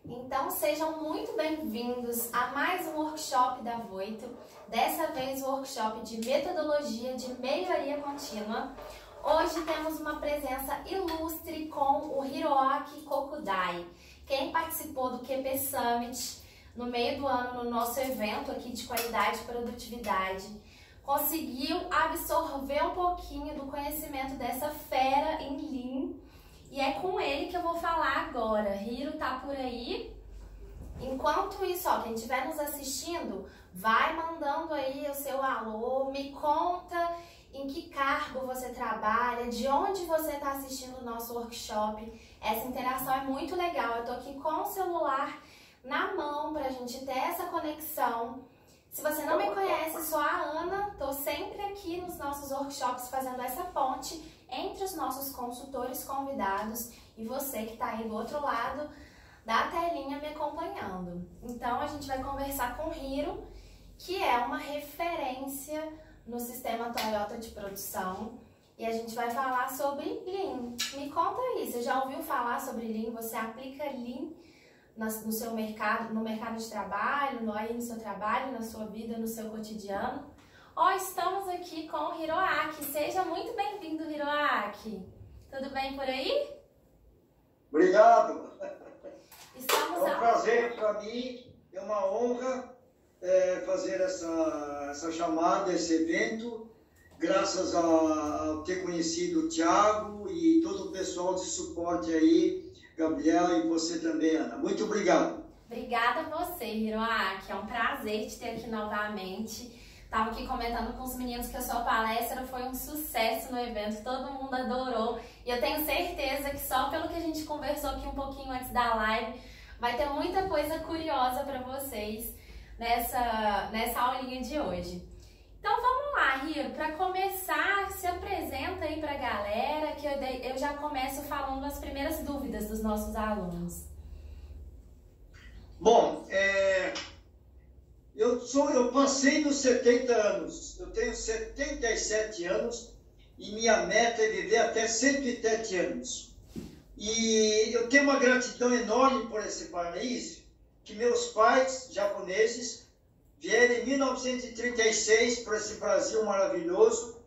Então sejam muito bem-vindos a mais um workshop da Voito, dessa vez o workshop de metodologia de melhoria contínua. Hoje temos uma presença ilustre com o Hiroaki Kokudai. Quem participou do QP Summit no meio do ano no nosso evento aqui de qualidade e produtividade, conseguiu absorver um pouquinho do conhecimento dessa fera em Lean. E é com ele que eu vou falar agora. Hiro tá por aí. Enquanto isso, ó, quem estiver nos assistindo, vai mandando aí o seu alô, me conta em que cargo você trabalha, de onde você está assistindo o nosso workshop. Essa interação é muito legal. Eu tô aqui com o celular na mão pra gente ter essa conexão. Se você não me conhece, sou a Ana, tô sempre aqui nos nossos workshops fazendo essa ponte entre os nossos consultores convidados e você que está aí do outro lado da telinha me acompanhando. Então a gente vai conversar com o Hiro, que é uma referência no sistema Toyota de produção, e a gente vai falar sobre Lean. Me conta aí, você já ouviu falar sobre Lean? Você aplica Lean no seu mercado, no mercado de trabalho, aí no seu trabalho, na sua vida, no seu cotidiano? Ó, estamos aqui com o Hiroaki. Seja muito bem-vindo, Hiroaki. Tudo bem por aí? Obrigado. Estamos é um prazer para mim, é uma honra fazer essa chamada, esse evento, graças a ter conhecido o Thiago e todo o pessoal de suporte aí, Gabriel e você também, Ana. Muito obrigado. Obrigada a você, Hiroaki. É um prazer te ter aqui novamente. Estava aqui comentando com os meninos que a sua palestra foi um sucesso no evento, todo mundo adorou. E eu tenho certeza que só pelo que a gente conversou aqui um pouquinho antes da live, vai ter muita coisa curiosa para vocês nessa aulinha de hoje. Então vamos lá, Hiro, para começar, se apresenta aí para a galera, que eu já começo falando as primeiras dúvidas dos nossos alunos. Bom, eu passei dos 70 anos, eu tenho 77 anos e minha meta é viver até 107 anos. E eu tenho uma gratidão enorme por esse país, que meus pais japoneses vieram em 1936 para esse Brasil maravilhoso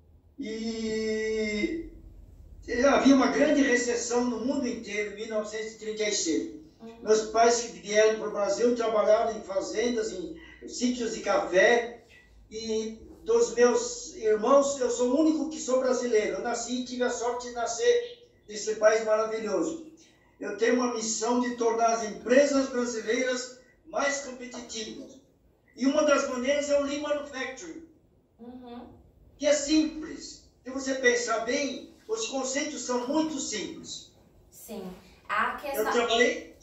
e havia uma grande recessão no mundo inteiro em 1936. Meus pais que vieram para o Brasil trabalharam em fazendas, em sítios de café, e dos meus irmãos, eu sou o único que sou brasileiro. Eu nasci e tive a sorte de nascer nesse país maravilhoso. Eu tenho uma missão de tornar as empresas brasileiras mais competitivas. E uma das maneiras é o Lean Manufacturing, que é simples. Se você pensar bem, os conceitos são muito simples. Sim. A questão... Eu trabalhei...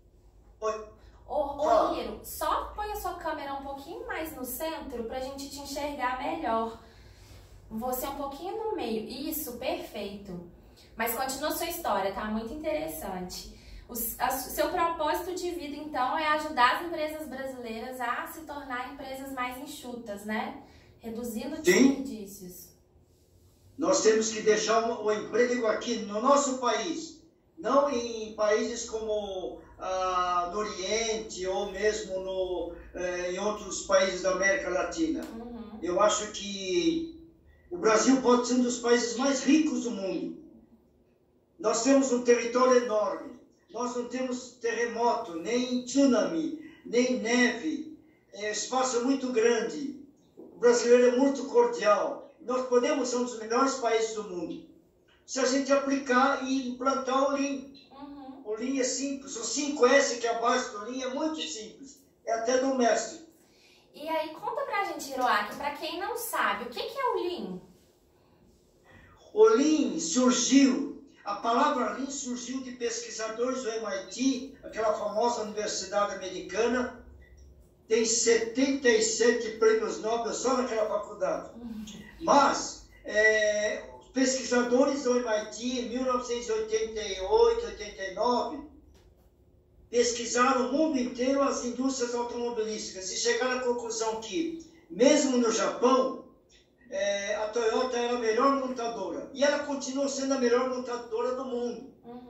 Ô Hiro, só põe a sua câmera um pouquinho mais no centro pra gente te enxergar melhor. Você um pouquinho no meio. Isso, perfeito. Mas continua a sua história, tá? Muito interessante. Seu propósito de vida, então, é ajudar as empresas brasileiras a se tornar empresas mais enxutas, né? Reduzindo desperdícios. Nós temos que deixar o emprego aqui no nosso país, não em países como no Oriente ou mesmo em outros países da América Latina. Eu acho que o Brasil pode ser um dos países mais ricos do mundo. Nós temos um território enorme, nós não temos terremoto, nem tsunami, nem neve, espaço é muito grande. O brasileiro é muito cordial. Nós podemos ser um dos melhores países do mundo se a gente aplicar e implantar o Lean. O Lean é simples, o 5S, que é a base do Lean, é muito simples, é até doméstico. E aí, conta pra gente, Hiroaki, pra quem não sabe, o que é o Lean? O Lean surgiu, a palavra Lean surgiu de pesquisadores do MIT, aquela famosa universidade americana, tem 77 prêmios Nobel só naquela faculdade. Mas, pesquisadores do MIT, em 1988, 89, pesquisaram o mundo inteiro as indústrias automobilísticas e chegaram à conclusão que, mesmo no Japão, a Toyota era a melhor montadora. E ela continuou sendo a melhor montadora do mundo.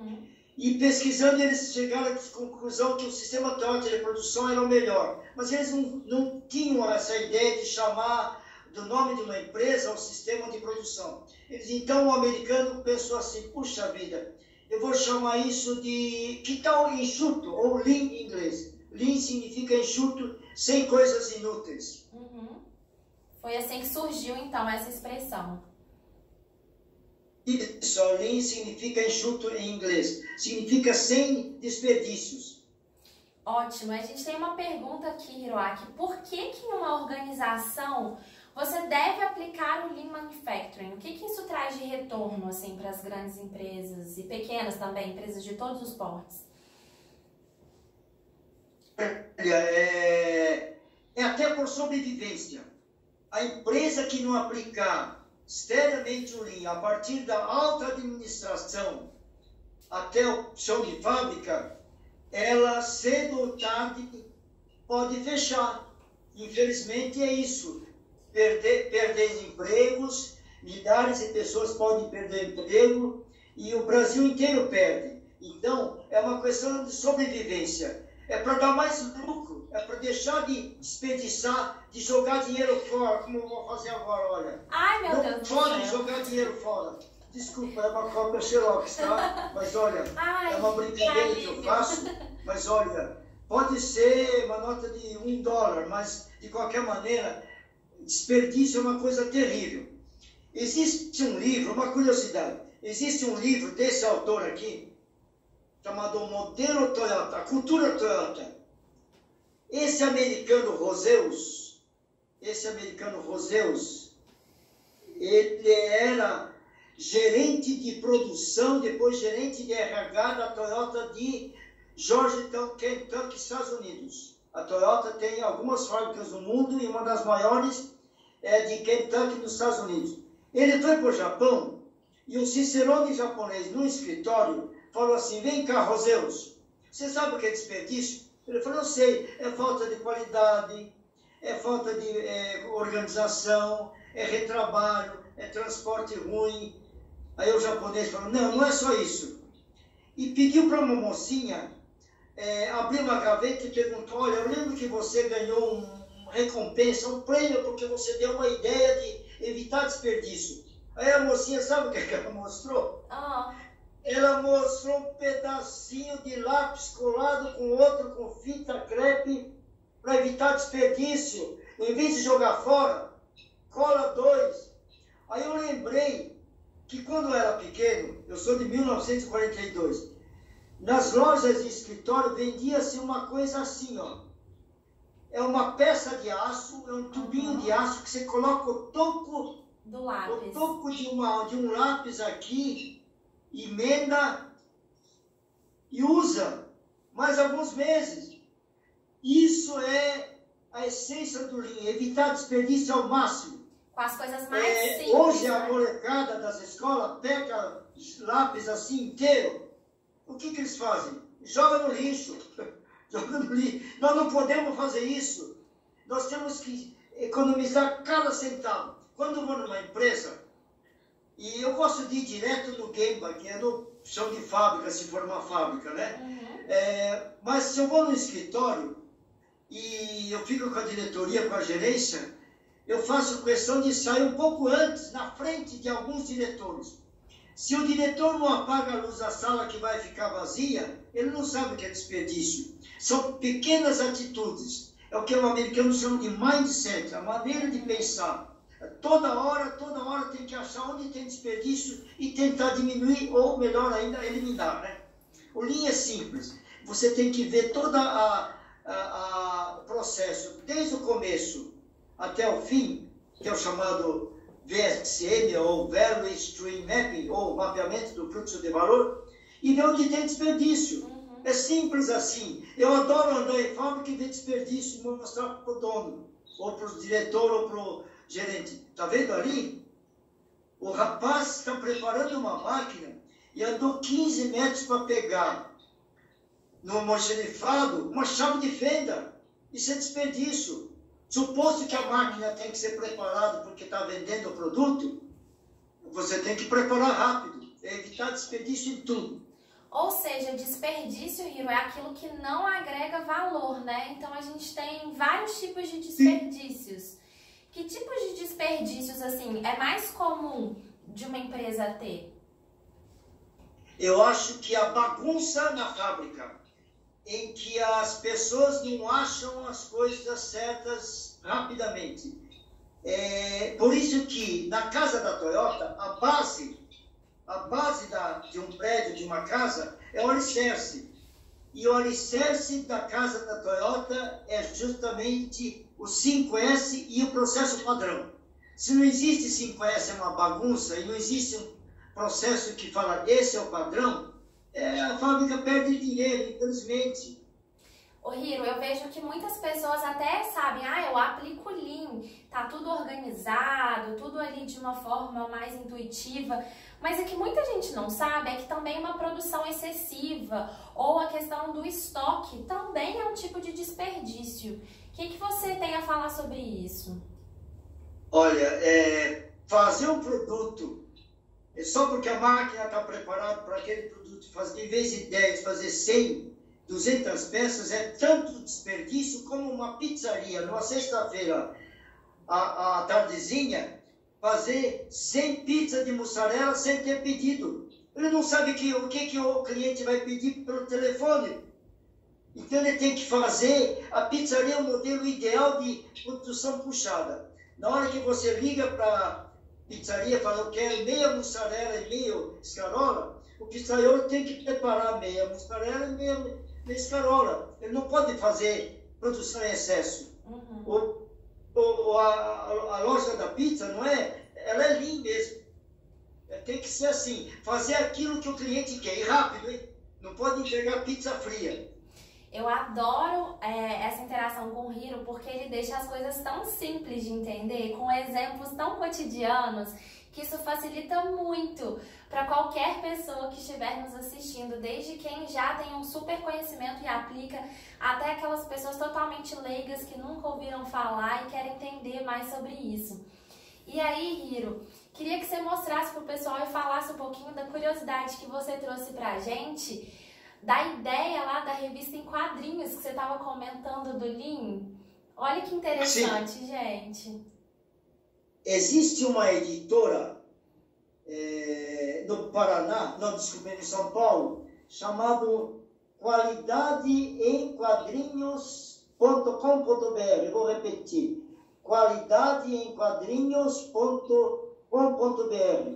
E pesquisando, eles chegaram à conclusão que o sistema Toyota de produção era o melhor. Mas eles não tinham essa ideia de chamar do nome de uma empresa o sistema de produção. Então o americano pensou assim, puxa vida, eu vou chamar isso de, que tal enxuto, ou lean em inglês. Lean significa enxuto, sem coisas inúteis. Uhum. Foi assim que surgiu então essa expressão. Isso, lean significa enxuto em inglês. Significa sem desperdícios. Ótimo. A gente tem uma pergunta aqui, Hiroaki. Por que em uma organização você deve aplicar o Lean Manufacturing? O que isso traz de retorno assim, para as grandes empresas e pequenas também, empresas de todos os portes? É até por sobrevivência. A empresa que não aplicar seriamente o Lean, a partir da alta administração até o chão de fábrica, ela cedo ou tarde pode fechar. Infelizmente é isso. Perder empregos, milhares de pessoas podem perder emprego e o Brasil inteiro perde. Então, é uma questão de sobrevivência. É para dar mais lucro, é para deixar de desperdiçar, de jogar dinheiro fora, como eu vou fazer agora, olha. Ai, meu Deus do céu. Não pode jogar dinheiro fora. Desculpa, é uma cópia Xerox, tá? Mas olha, é uma brincadeira que eu faço. Mas olha, pode ser uma nota de $1, mas de qualquer maneira, desperdício é uma coisa terrível. Existe um livro, uma curiosidade, existe um livro desse autor aqui, chamado Modelo Toyota, a Cultura Toyota. Esse americano Roseus, ele era gerente de produção, depois gerente de RH da Toyota de Georgetown, Kentucky, Estados Unidos. A Toyota tem algumas fábricas no mundo e uma das maiores é de Kentucky, nos Estados Unidos. Ele foi para o Japão e o cicerone japonês, no escritório, falou assim, vem cá, Roseus, você sabe o que é desperdício? Ele falou, eu sei, é falta de qualidade, é falta de organização, é retrabalho, é transporte ruim. Aí o japonês falou, não é só isso. E pediu para uma mocinha abrir uma gaveta e perguntou, olha, eu lembro que você ganhou uma recompensa, um prêmio, porque você deu uma ideia de evitar desperdício. Aí a mocinha, sabe o que ela mostrou? Ela mostrou um pedacinho de lápis colado com outro com fita crepe para evitar desperdício. Em vez de jogar fora, cola 2. Aí eu lembrei que quando eu era pequeno, eu sou de 1942, nas lojas de escritório vendia-se uma coisa assim, ó. É uma peça de aço, é um tubinho de aço que você coloca o topo do lápis. O topo de um lápis aqui, emenda e usa mais alguns meses. Isso é a essência do Lean, evitar desperdício ao máximo. Com as coisas mais simples. Hoje a molecada das escolas pega lápis assim inteiro. O que eles fazem? Joga no lixo. Joga no lixo. Nós não podemos fazer isso. Nós temos que economizar cada centavo. Quando eu vou numa empresa, e eu gosto de ir direto no Gemba, que é no chão de fábrica, se for uma fábrica, né? Mas se eu vou no escritório e eu fico com a diretoria, com a gerência, eu faço questão de sair um pouco antes, na frente de alguns diretores. Se o diretor não apaga a luz da sala que vai ficar vazia, ele não sabe o que é desperdício. São pequenas atitudes. É o que o americano chama de mindset, a maneira de pensar. Toda hora tem que achar onde tem desperdício e tentar diminuir, ou melhor ainda, eliminar, né? O Lean é simples. Você tem que ver todo o processo, desde o começo até o fim, que é o chamado VSM, ou Value Stream Mapping, ou mapeamento do fluxo de valor, e ver onde tem desperdício. É simples assim. Eu adoro andar em fábrica e ver desperdício e mostrar para o dono, ou para o diretor, ou para o gerente. Está vendo ali? O rapaz está preparando uma máquina e andou 15 metros para pegar no almoxarifado uma chave de fenda. Isso é desperdício. Suposto que a máquina tem que ser preparada porque está vendendo o produto, você tem que preparar rápido, evitar desperdício em tudo. Ou seja, desperdício, Hiro, é aquilo que não agrega valor, né? Então a gente tem vários tipos de desperdícios. Que tipos de desperdícios, assim, é mais comum de uma empresa ter? Eu acho que a bagunça na fábrica, em que as pessoas não acham as coisas certas rapidamente. Por isso que na casa da Toyota, a base de um prédio, de uma casa, é o alicerce. E o alicerce da casa da Toyota é justamente o 5S e o processo padrão. Se não existe 5S, é uma bagunça, e não existe um processo que fala esse é o padrão, a fábrica perde dinheiro, infelizmente. Ô Hiro, eu vejo que muitas pessoas até sabem, eu aplico Lean, tá tudo organizado, tudo ali de uma forma mais intuitiva, mas o que muita gente não sabe é que também uma produção excessiva ou a questão do estoque também é um tipo de desperdício. O que você tem a falar sobre isso? Olha, fazer um produto, só porque a máquina está preparada para aquele produto, em vez de 10, fazer 100, 200 peças, é tanto desperdício como uma pizzaria, numa sexta-feira, à tardezinha, fazer 100 pizzas de mussarela sem ter pedido. Ele não sabe o que o cliente vai pedir pelo telefone. Então ele tem que fazer, a pizzaria é o modelo ideal de produção puxada. Na hora que você liga para a pizzaria e fala, eu quero meia mussarela e meia escarola, o pizzaiolo tem que preparar meia mussarela e meia escarola. Ele não pode fazer produção em excesso. Uhum. A loja da pizza, não é? Ela é lean mesmo. Tem que ser assim, fazer aquilo que o cliente quer, e rápido, hein? Não pode entregar pizza fria. Eu adoro essa interação com o Hiro, porque ele deixa as coisas tão simples de entender, com exemplos tão cotidianos, que isso facilita muito para qualquer pessoa que estiver nos assistindo, desde quem já tem um super conhecimento e aplica, até aquelas pessoas totalmente leigas que nunca ouviram falar e querem entender mais sobre isso. E aí, Hiro, queria que você mostrasse para o pessoal e falasse um pouquinho da curiosidade que você trouxe para a gente, da ideia lá da revista em quadrinhos que você estava comentando do Lean. Olha que interessante, sim, gente. Existe uma editora no Paraná, não, desculpa, em São Paulo, chamado qualidadeemquadrinhos.com.br. Vou repetir, qualidadeemquadrinhos.com.br.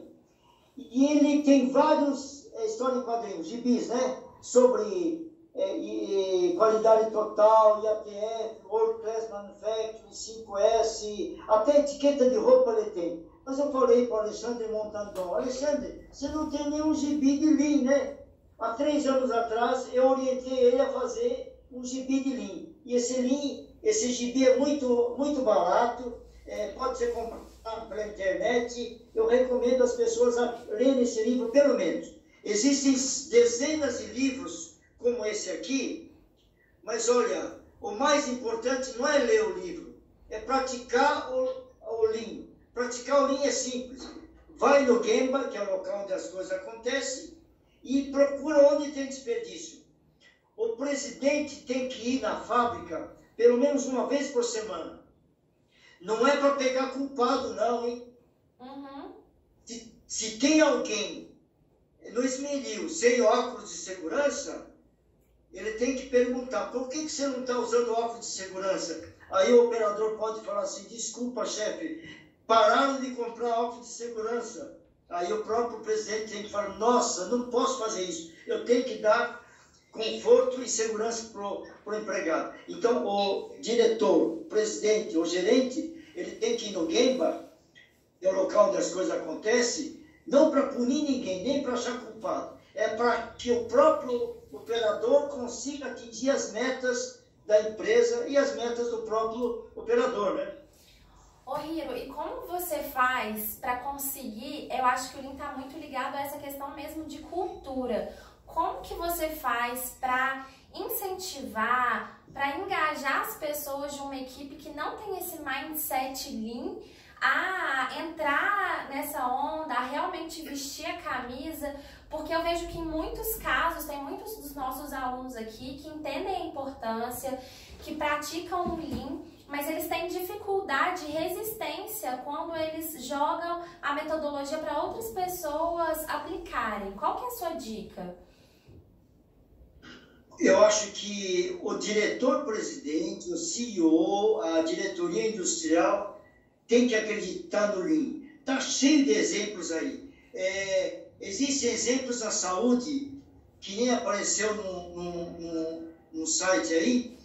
E ele tem vários histórias em quadrinhos, gibis, né? Sobre qualidade total, IATF, World Class Manufacturing, 5S, até etiqueta de roupa ele tem. Mas eu falei para o Alexandre Montandon, Alexandre, você não tem nenhum gibi de Lean, né? Há 3 anos atrás eu orientei ele a fazer um gibi de Lean. E esse Lean, esse gibi é muito, muito barato, pode ser comprado pela internet. Eu recomendo as pessoas a lerem esse livro, pelo menos. Existem dezenas de livros como esse aqui, mas olha, o mais importante não é ler o livro, é praticar o Lean. Praticar o Lean é simples. Vai no Gemba, que é o local onde as coisas acontecem, e procura onde tem desperdício. O presidente tem que ir na fábrica pelo menos uma vez por semana. Não é para pegar culpado, não, hein? Uhum. Se tem alguém no esmeril sem óculos de segurança, ele tem que perguntar, por que você não está usando óculos de segurança? Aí o operador pode falar assim, desculpa, chefe, pararam de comprar óculos de segurança. Aí o próprio presidente tem que falar, nossa, não posso fazer isso, eu tenho que dar conforto e segurança para o empregado. Então o diretor, o presidente, o gerente, ele tem que ir no Gemba, que é o local onde as coisas acontecem, não para punir ninguém, nem para achar culpado. É para que o próprio operador consiga atingir as metas da empresa e as metas do próprio operador, né? Ô Hiro, e como você faz para conseguir, eu acho que o Lean está muito ligado a essa questão mesmo de cultura. Como que você faz para incentivar, para engajar as pessoas de uma equipe que não tem esse mindset Lean a entrar nessa onda, a realmente vestir a camisa, porque eu vejo que em muitos casos, tem muitos dos nossos alunos aqui que entendem a importância, que praticam o Lean, mas eles têm dificuldade e resistência quando eles jogam a metodologia para outras pessoas aplicarem. Qual que é a sua dica? Eu acho que o diretor-presidente, o CEO, a diretoria industrial tem que acreditar no Lean. Está cheio de exemplos aí. Existem exemplos na saúde, que nem apareceu num site aí,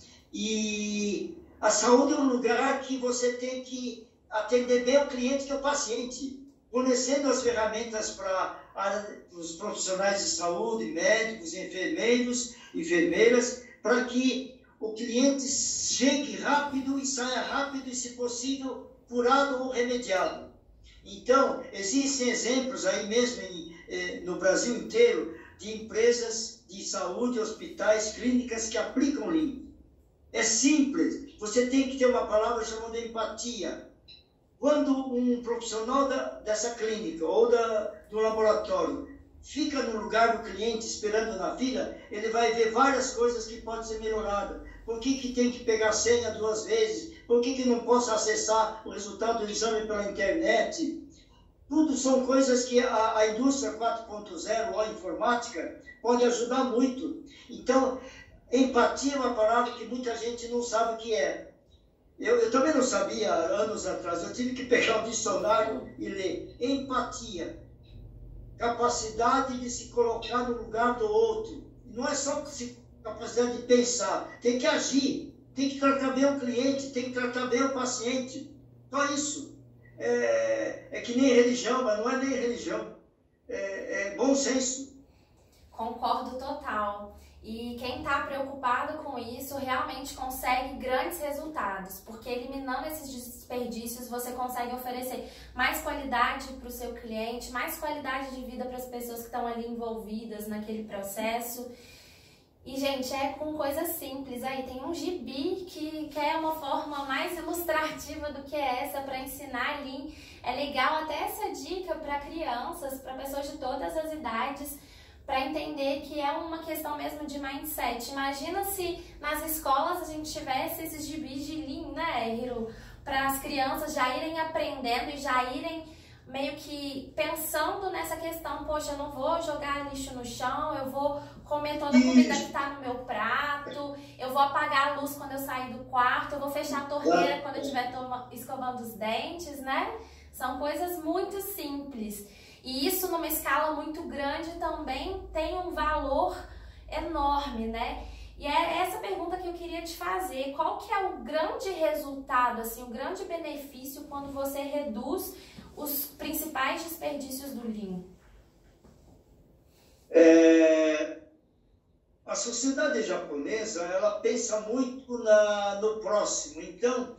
e a saúde é um lugar que você tem que atender bem o cliente, que é o paciente, fornecendo as ferramentas para os profissionais de saúde, médicos, enfermeiros, enfermeiras, para que o cliente chegue rápido e saia rápido e, se possível, curado ou remediado. Então, existem exemplos aí mesmo no Brasil inteiro de empresas de saúde, hospitais, clínicas que aplicam Lean. É simples, você tem que ter uma palavra chamada empatia. Quando um profissional dessa clínica ou do laboratório fica no lugar do cliente esperando na fila, ele vai ver várias coisas que podem ser melhoradas. Por que tem que pegar a senha 2 vezes? Por que não posso acessar o resultado do exame pela internet? Tudo são coisas que a indústria 4.0 ou a informática pode ajudar muito. Então, empatia é uma palavra que muita gente não sabe o que é. Eu também não sabia anos atrás, eu tive que pegar um dicionário e ler. Empatia, capacidade de se colocar no lugar do outro. Não é só capacidade de pensar, tem que agir, tem que tratar bem o cliente, tem que tratar bem o paciente. Só isso. É que nem religião, mas não é nem religião. É bom senso. Concordo total. E quem está preocupado com isso realmente consegue grandes resultados, porque eliminando esses desperdícios você consegue oferecer mais qualidade para o seu cliente, mais qualidade de vida para as pessoas que estão ali envolvidas naquele processo. E, gente, é com coisas simples aí. Tem um gibi que é uma forma mais ilustrativa do que essa para ensinar Lean. É legal até essa dica para crianças, para pessoas de todas as idades, para entender que é uma questão mesmo de mindset. Imagina se nas escolas a gente tivesse esses gibis de Lean, né, Hiro? Para as crianças já irem aprendendo e já irem meio que pensando nessa questão, poxa, eu não vou jogar lixo no chão, eu vou comer toda a comida que está no meu prato, eu vou apagar a luz quando eu sair do quarto, eu vou fechar a torneira quando eu estiver escovando os dentes, né? São coisas muito simples. E isso numa escala muito grande também tem um valor enorme, né? E é essa pergunta que eu queria te fazer. Qual que é o grande resultado, assim, o grande benefício quando você reduz os principais desperdícios do Lean? A sociedade japonesa, ela pensa muito no próximo. Então,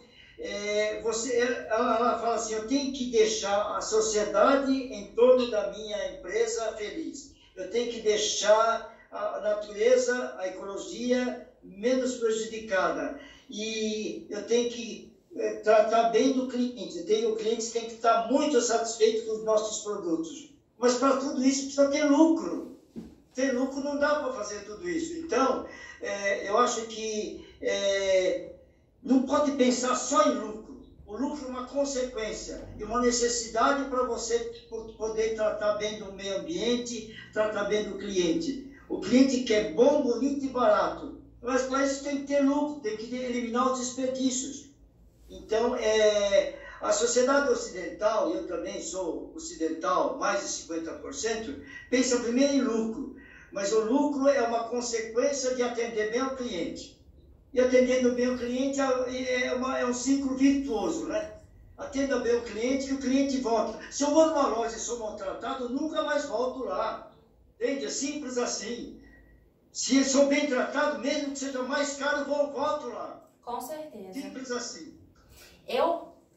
ela fala assim, eu tenho que deixar a sociedade em torno da minha empresa feliz. Eu tenho que deixar a natureza, a ecologia menos prejudicada. E eu tenho que tratar bem do cliente. O cliente tem que estar muito satisfeito com os nossos produtos. Mas para tudo isso precisa ter lucro. Ter lucro não dá para fazer tudo isso. Então, eu acho que não pode pensar só em lucro. O lucro é uma consequência e uma necessidade para você poder tratar bem do meio ambiente, tratar bem do cliente. O cliente quer bom, bonito e barato. Mas para isso tem que ter lucro, tem que eliminar os desperdícios. Então, a sociedade ocidental, e eu também sou ocidental, mais de 50%, pensa primeiro em lucro. Mas o lucro é uma consequência de atender bem o cliente. E atendendo bem o cliente é um ciclo virtuoso, né? Atenda bem o cliente que o cliente volta. Se eu vou numa loja e sou maltratado, eu nunca mais volto lá. Entende? É simples assim. Se eu sou bem tratado, mesmo que seja mais caro, eu volto lá. Com certeza. Simples assim. Eu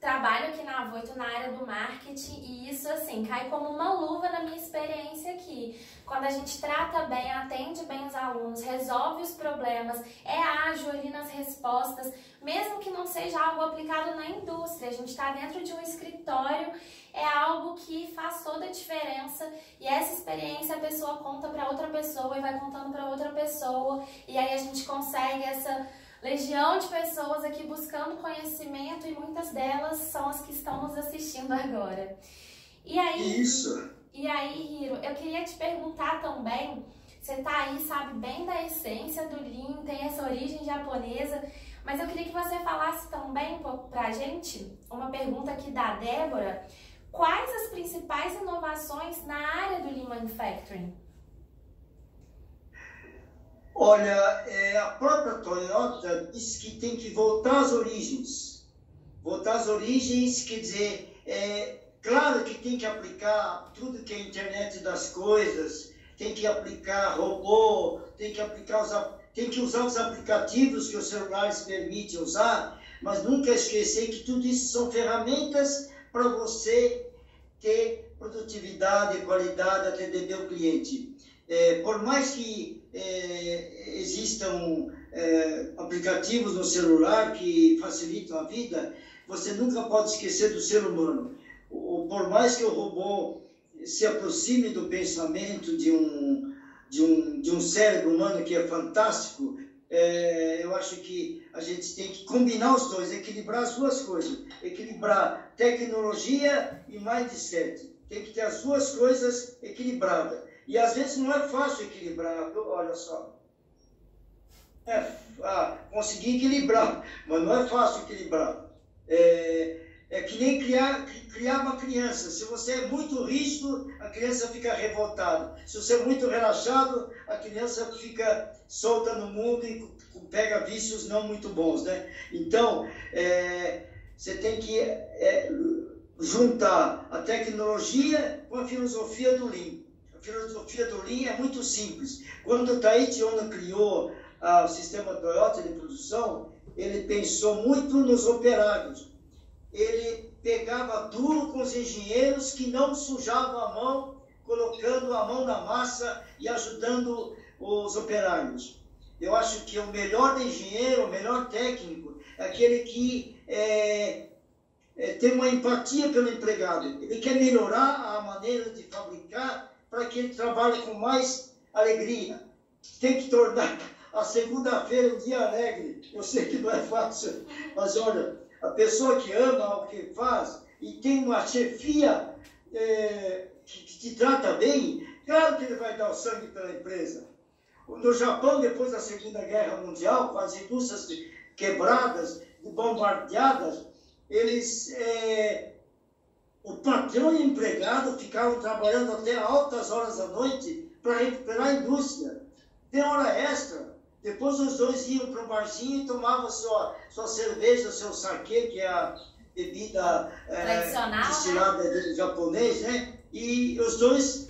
trabalho aqui na Avoito na área do marketing e isso, assim, cai como uma luva na minha experiência aqui. Quando a gente trata bem, atende bem os alunos, resolve os problemas, é ágil ali nas respostas, mesmo que não seja algo aplicado na indústria, a gente está dentro de um escritório, é algo que faz toda a diferença e essa experiência a pessoa conta para outra pessoa e vai contando para outra pessoa e aí a gente consegue essa legião de pessoas aqui buscando conhecimento e muitas delas são as que estão nos assistindo agora. E aí, Isso. E aí, Hiro, eu queria te perguntar também, você tá aí, sabe bem da essência do Lean, tem essa origem japonesa, mas eu queria que você falasse também pra gente, uma pergunta aqui da Débora, quais as principais inovações na área do Lean Manufacturing? Olha, a própria Toyota diz que tem que voltar às origens. Voltar às origens quer dizer, claro que tem que aplicar tudo que é a internet das coisas, tem que aplicar robô, tem que usar os aplicativos que os celulares permitem usar, mas nunca esquecer que tudo isso são ferramentas para você ter produtividade, qualidade, atender o cliente. Por mais que existam aplicativos no celular que facilitam a vida, você nunca pode esquecer do ser humano. Por mais que o robô se aproxime do pensamento de um cérebro humano que é fantástico, eu acho que a gente tem que combinar os dois, equilibrar as duas coisas, equilibrar tecnologia e mindset. Tem que ter as duas coisas equilibradas. E às vezes não é fácil equilibrar, olha só. Conseguir equilibrar, mas não é fácil equilibrar. É que nem criar uma criança. Se você é muito rígido, a criança fica revoltada. Se você é muito relaxado, a criança fica solta no mundo e pega vícios não muito bons, né? Então, você tem que juntar a tecnologia com a filosofia do Lean. A filosofia do Lean é muito simples. Quando o Taiichi Ohno criou o sistema Toyota de produção, ele pensou muito nos operários. Ele pegava duro com os engenheiros que não sujavam a mão, colocando a mão na massa e ajudando os operários. Eu acho que o melhor engenheiro, o melhor técnico, é aquele que tem uma empatia pelo empregado. Ele quer melhorar a maneira de fabricar para que ele trabalhe com mais alegria. Tem que tornar a segunda-feira um dia alegre. Eu sei que não é fácil, mas olha, a pessoa que ama o que faz e tem uma chefia que te trata bem, claro que ele vai dar o sangue pela empresa. No Japão, depois da Segunda Guerra Mundial, com as indústrias quebradas, bombardeadas, o patrão e o empregado ficavam trabalhando até altas horas da noite para recuperar a indústria. Tem hora extra. Depois os dois iam para um barzinho e tomavam sua cerveja, seu sake, que é a bebida tradicional, destilada japonês, né? E os dois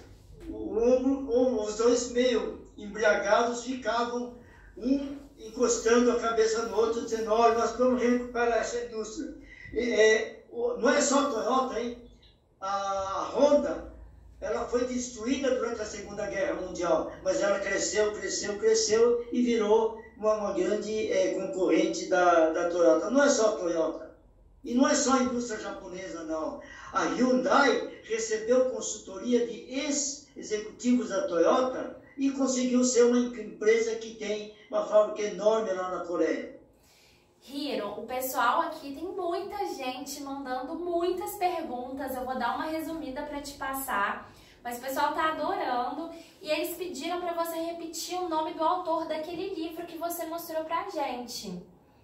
meio embriagados ficavam encostando a cabeça no outro, dizendo, olha, nós vamos recuperar essa indústria. Não é só a Toyota, hein? A Honda, ela foi destruída durante a Segunda Guerra Mundial, mas ela cresceu e virou uma grande concorrente da Toyota. Não é só a Toyota. E não é só a indústria japonesa, não. A Hyundai recebeu consultoria de ex-executivos da Toyota e conseguiu ser uma empresa que tem uma fábrica enorme lá na Coreia. Hiro, o pessoal aqui tem muita gente mandando muitas perguntas, eu vou dar uma resumida para te passar, mas o pessoal tá adorando e eles pediram para você repetir o nome do autor daquele livro que você mostrou pra gente.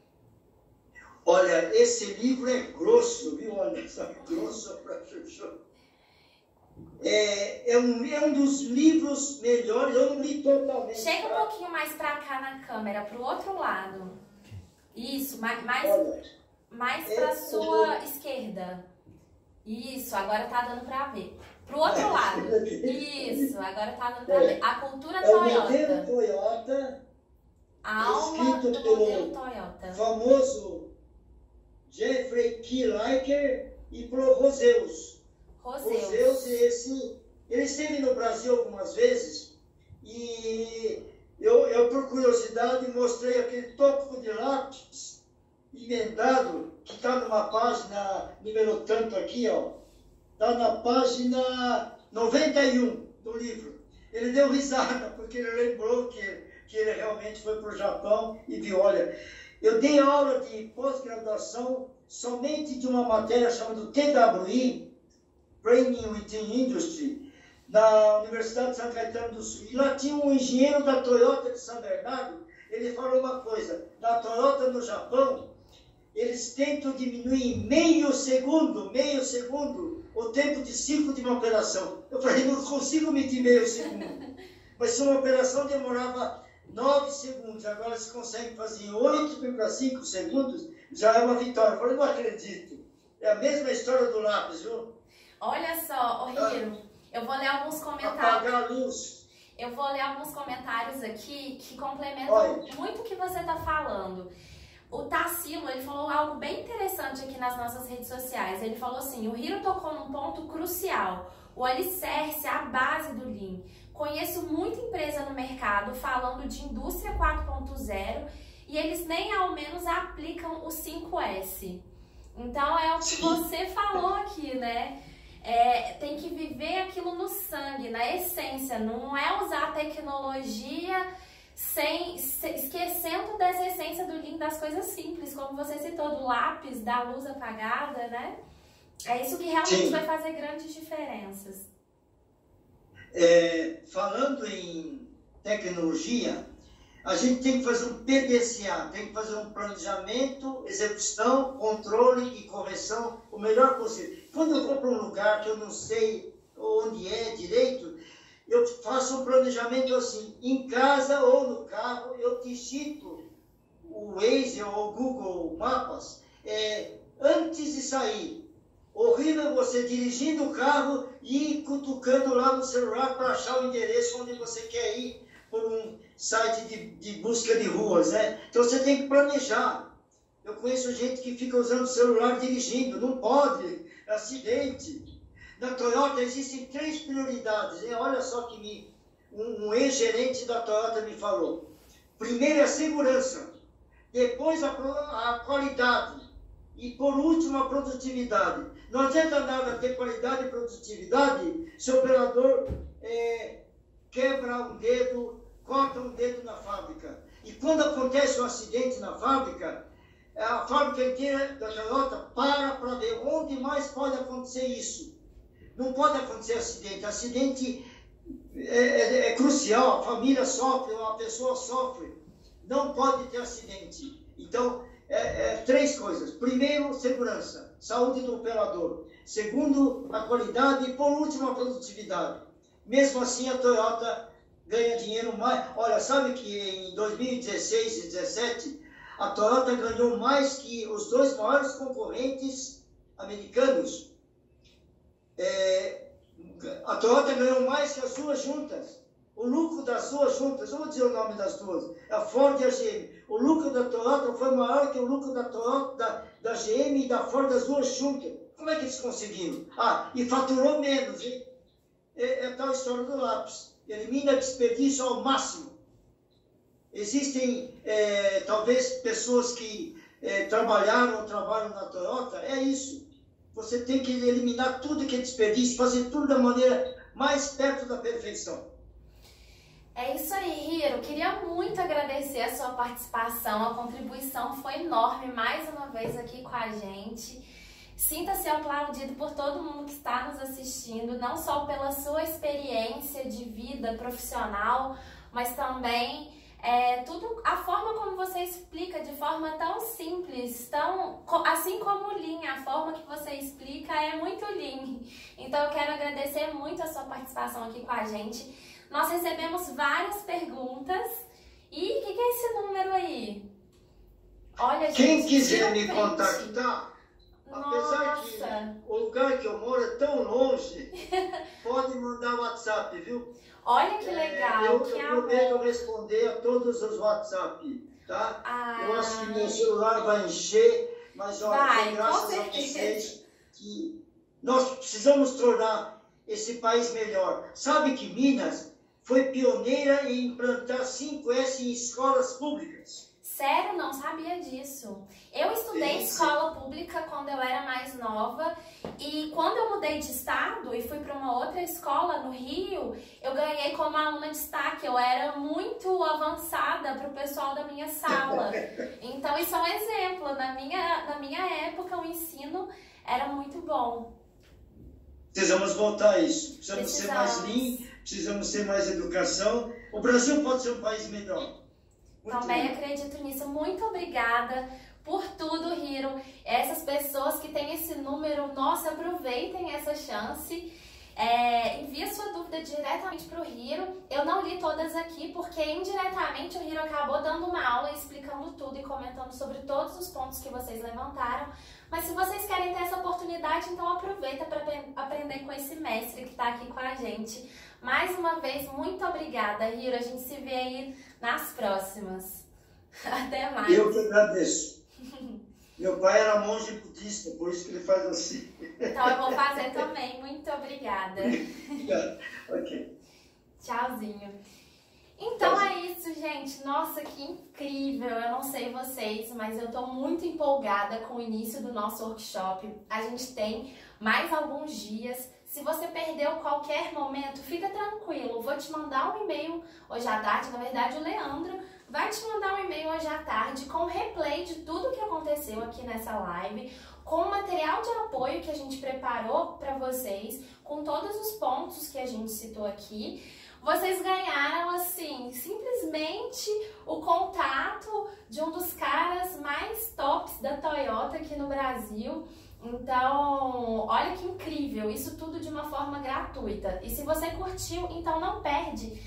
Olha, esse livro é grosso, viu? Olha, só grosso pra chuchu. É um dos livros melhores, eu não li totalmente. Chega um pouquinho mais pra cá na câmera, pro outro lado. Isso, mais pra sua esquerda. Isso, agora tá dando pra ver. Pro outro lado. Isso, agora tá dando pra ver. A cultura Toyota. O modelo Toyota, a alma do modelo Toyota. Famoso Jeffrey Kieliker e pro Roseus. Roseus, ele esteve no Brasil algumas vezes e eu por curiosidade, mostrei aquele tópico de lápis emendado, que está numa página, número tanto aqui, ó. Está na página 91 do livro. Ele deu risada, porque ele lembrou que ele realmente foi para o Japão e viu, olha, eu dei aula de pós-graduação somente de uma matéria chamada TWI, Training Within Industry, na Universidade de São Caetano do Sul. E lá tinha um engenheiro da Toyota de São Bernardo, ele falou uma coisa, na Toyota no Japão, eles tentam diminuir em meio segundo, o tempo de ciclo de uma operação. Eu falei, não consigo medir meio segundo. Mas se uma operação demorava 9 segundos, agora se consegue fazer em 8,5 segundos, já é uma vitória. Eu falei, não acredito. É a mesma história do lápis, viu? Olha só, Hiro, eu vou ler alguns comentários. Apagar a luz. Eu vou ler alguns comentários aqui que complementam muito o que você está falando. O Tassilo, ele falou algo bem interessante aqui nas nossas redes sociais. Ele falou assim, o Hiro tocou num ponto crucial, o alicerce, a base do Lean. Conheço muita empresa no mercado falando de indústria 4.0 e eles nem ao menos aplicam o 5S. Então é o que você falou aqui, né? Tem que viver aquilo no sangue, na essência, não é usar a tecnologia esquecendo dessa essência do Lean, das coisas simples, como você citou, do lápis, da luz apagada, né? É isso que realmente vai fazer grandes diferenças. Falando em tecnologia, a gente tem que fazer um PDCA, tem que fazer um planejamento, execução, controle e correção o melhor possível. Quando eu vou para um lugar que eu não sei onde é direito, eu faço um planejamento assim, em casa ou no carro, eu digito o Waze ou o Google Maps antes de sair. Horrível você dirigindo o carro e cutucando lá no celular para achar o endereço onde você quer ir por um site de busca de ruas, né? Então você tem que planejar. Eu conheço gente que fica usando o celular dirigindo, não pode, é acidente. Na Toyota existem 3 prioridades, né? Olha só que um ex-gerente da Toyota me falou. Primeiro é a segurança, depois a qualidade e por último a produtividade. Não adianta nada ter qualidade e produtividade se o operador quebra um dedo, corta um dedo na fábrica. E quando acontece um acidente na fábrica, a fábrica inteira da Toyota para ver onde mais pode acontecer isso. Não pode acontecer acidente. Acidente é crucial, a família sofre, a pessoa sofre. Não pode ter acidente. Então, 3 coisas. Primeiro, segurança, saúde do operador. Segundo, a qualidade e, por último, a produtividade. Mesmo assim, a Toyota ganha dinheiro mais. Olha, sabe que em 2016 e 2017, a Toyota ganhou mais que os 2 maiores concorrentes americanos. A Toyota ganhou mais que as 2 juntas. O lucro das 2 juntas, eu vou dizer o nome das 2, a Ford e a GM. O lucro da Toyota foi maior que o lucro da Toyota, da GM e da Ford, das 2 juntas. Como é que eles conseguiram? E faturou menos, hein? É tal história do lápis. Elimina desperdício ao máximo. Existem, talvez, pessoas que trabalharam ou trabalham na Toyota, é isso. Você tem que eliminar tudo que é desperdício, fazer tudo da maneira mais perto da perfeição. É isso aí, Hiro. Queria muito agradecer a sua participação, a contribuição foi enorme mais uma vez aqui com a gente. Sinta-se aplaudido por todo mundo que está nos assistindo, não só pela sua experiência de vida profissional, mas também a forma como você explica de forma tão simples, assim como o Lean, a forma que você explica é muito Lean. Então eu quero agradecer muito a sua participação aqui com a gente. Nós recebemos várias perguntas. E o que é esse número aí? Olha, gente, quem quiser me contactar, nossa, apesar que o lugar que eu moro é tão longe, pode mandar WhatsApp, viu? Olha que legal, eu prometo responder a todos os WhatsApp, tá? Eu acho que meu celular vai encher, mas olha, foi graças a vocês que nós precisamos tornar esse país melhor. Sabe que Minas foi pioneira em implantar 5S em escolas públicas. Sério? Não sabia disso. Eu estudei em escola pública quando eu era mais nova e quando eu mudei de estado e fui para uma outra escola no Rio, eu ganhei como aluna de destaque. Eu era muito avançada para o pessoal da minha sala. Então isso é um exemplo. Na minha época o ensino era muito bom. Precisamos voltar a isso. Precisamos ser mais limpo, precisamos ter mais educação. O Brasil pode ser um país melhor. Também acredito nisso. Muito obrigada por tudo, Hiro. Essas pessoas que têm esse número, nossa, aproveitem essa chance. Envie a sua dúvida diretamente para o Hiro. Eu não li todas aqui porque indiretamente o Hiro acabou dando uma aula explicando tudo e comentando sobre todos os pontos que vocês levantaram. Mas se vocês querem ter essa oportunidade, então aproveita para aprender com esse mestre que está aqui com a gente. Mais uma vez, muito obrigada, Hiro. A gente se vê aí nas próximas. Até mais. Eu que agradeço. Meu pai era monge budista, por isso que ele faz assim. Então eu vou fazer também. Muito obrigada. Obrigado. Ok. Tchauzinho. Então é isso, gente. Nossa, que incrível! Eu não sei vocês, mas eu tô muito empolgada com o início do nosso workshop. A gente tem mais alguns dias. Se você perdeu qualquer momento, fica tranquilo. Vou te mandar um e-mail hoje à tarde. Na verdade, o Leandro vai te mandar um e-mail hoje à tarde com replay de tudo que aconteceu aqui nessa live, com o material de apoio que a gente preparou para vocês, com todos os pontos que a gente citou aqui. Vocês ganharam, assim, simplesmente o contato de um dos caras mais tops da Toyota aqui no Brasil. Então, olha que incrível, isso tudo de uma forma gratuita. E se você curtiu, então não perde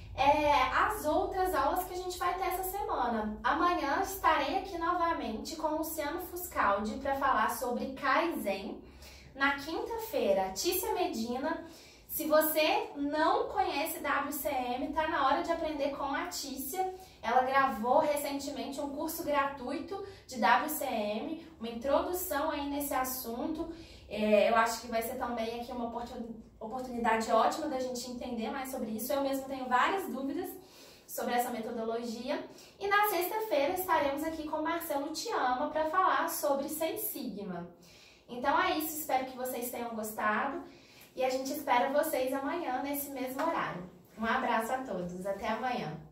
as outras aulas que a gente vai ter essa semana. Amanhã estarei aqui novamente com o Luciano Fuscaldi para falar sobre Kaizen. Na quinta-feira, Tícia Medina. Se você não conhece WCM, tá na hora de aprender com a Tícia. Ela gravou recentemente um curso gratuito de WCM, uma introdução aí nesse assunto. Eu acho que vai ser também aqui uma oportunidade ótima da gente entender mais sobre isso. Eu mesmo tenho várias dúvidas sobre essa metodologia. E na sexta-feira estaremos aqui com o Marcelo Tiama para falar sobre Seis Sigma. Então é isso, espero que vocês tenham gostado. E a gente espera vocês amanhã nesse mesmo horário. Um abraço a todos, até amanhã.